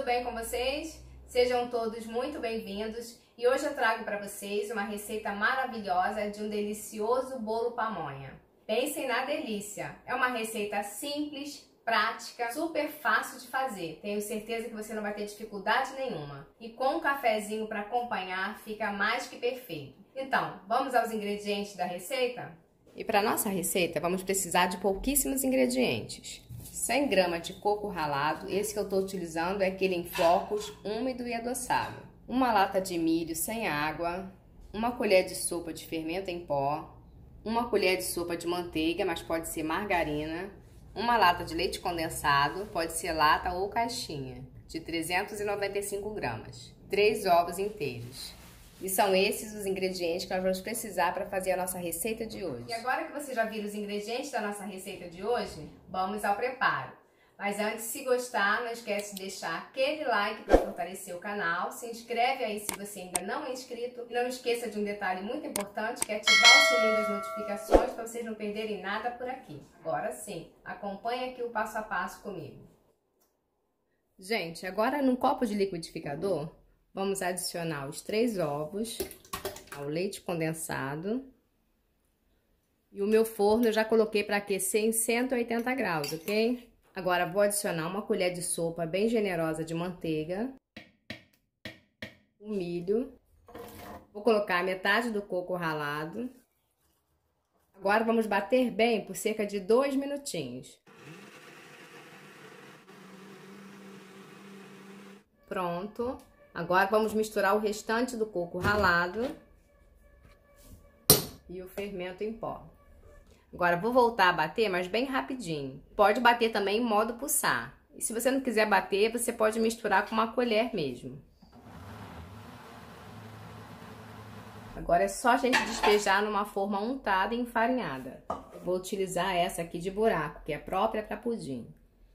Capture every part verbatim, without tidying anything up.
bem com vocês? Sejam todos muito bem-vindos e hoje eu trago para vocês uma receita maravilhosa de um delicioso bolo pamonha. Pensem na delícia! É uma receita simples, prática, super fácil de fazer. Tenho certeza que você não vai ter dificuldade nenhuma. E com um cafezinho para acompanhar fica mais que perfeito. Então, vamos aos ingredientes da receita? E para nossa receita vamos precisar de pouquíssimos ingredientes. cem gramas de coco ralado, esse que eu estou utilizando é aquele em flocos, úmido e adoçado. Uma lata de milho sem água, uma colher de sopa de fermento em pó, uma colher de sopa de manteiga, mas pode ser margarina, uma lata de leite condensado, pode ser lata ou caixinha, de trezentos e noventa e cinco gramas, três ovos inteiros. E são esses os ingredientes que nós vamos precisar para fazer a nossa receita de hoje. E agora que você já viu os ingredientes da nossa receita de hoje, vamos ao preparo. Mas antes, se gostar, não esquece de deixar aquele like para fortalecer o canal. Se inscreve aí se você ainda não é inscrito. E não esqueça de um detalhe muito importante, que é ativar o sininho das notificações para vocês não perderem nada por aqui. Agora sim, acompanhe aqui o passo a passo comigo. Gente, agora num copo de liquidificador, vamos adicionar os três ovos, ao leite condensado. E o meu forno eu já coloquei para aquecer em cento e oitenta graus, ok? Agora vou adicionar uma colher de sopa bem generosa de manteiga, o milho, vou colocar metade do coco ralado. Agora vamos bater bem por cerca de dois minutinhos. Pronto. Agora vamos misturar o restante do coco ralado e o fermento em pó. Agora vou voltar a bater, mas bem rapidinho. Pode bater também em modo pulsar. E se você não quiser bater, você pode misturar com uma colher mesmo. Agora é só a gente despejar numa forma untada e enfarinhada. Eu vou utilizar essa aqui de buraco, que é própria para pudim.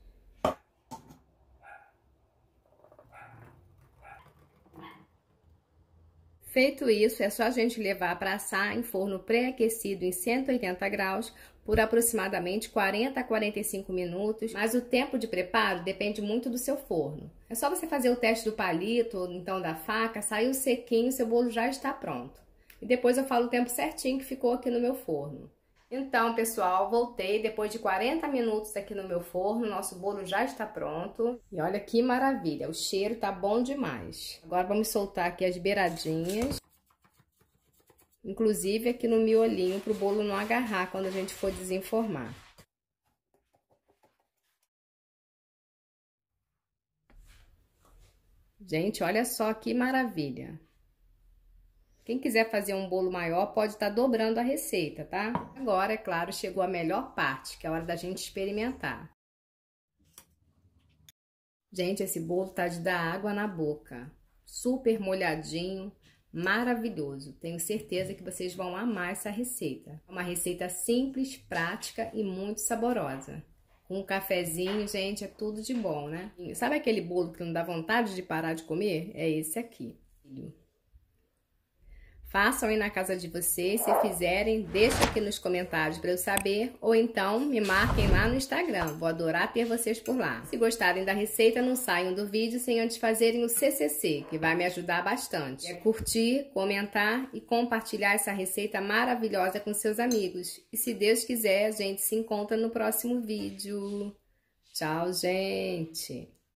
Feito isso, é só a gente levar para assar em forno pré-aquecido em cento e oitenta graus por aproximadamente quarenta a quarenta e cinco minutos, mas o tempo de preparo depende muito do seu forno. É só você fazer o teste do palito ou então da faca, saiu sequinho, seu bolo já está pronto. E depois eu falo o tempo certinho que ficou aqui no meu forno. Então, pessoal, voltei depois de quarenta minutos aqui no meu forno, nosso bolo já está pronto. E olha que maravilha, o cheiro tá bom demais. Agora vamos soltar aqui as beiradinhas, inclusive aqui no miolinho, para o bolo não agarrar quando a gente for desenformar. Gente, olha só que maravilha. Quem quiser fazer um bolo maior pode estar dobrando a receita, tá? Agora, é claro, chegou a melhor parte, que é a hora da gente experimentar. Gente, esse bolo tá de dar água na boca. Super molhadinho, maravilhoso. Tenho certeza que vocês vão amar essa receita. É uma receita simples, prática e muito saborosa. Com um cafezinho, gente, é tudo de bom, né? Sabe aquele bolo que não dá vontade de parar de comer? É esse aqui. Façam aí na casa de vocês, se fizerem, deixa aqui nos comentários para eu saber, ou então me marquem lá no Instagram, vou adorar ter vocês por lá. Se gostarem da receita, não saiam do vídeo sem antes fazerem o C C C, que vai me ajudar bastante. É curtir, comentar e compartilhar essa receita maravilhosa com seus amigos. E se Deus quiser, a gente se encontra no próximo vídeo. Tchau, gente!